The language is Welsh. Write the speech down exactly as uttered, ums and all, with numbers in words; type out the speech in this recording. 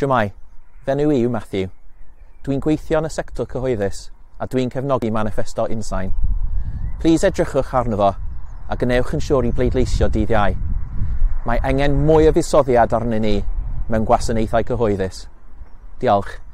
Siwmai, fenyw i yw Matthew. Dwi'n gweithio yn y sector cyhoeddus a dwi'n cefnogi maniffesto UNSAIN. Plis edrychwch arno fo a gwnewch yn siŵr i bleidleisio dydd Iau. Mae angen mwy o fuddsoddiad arnyn ni mewn gwasanaethau cyhoeddus. Diolch.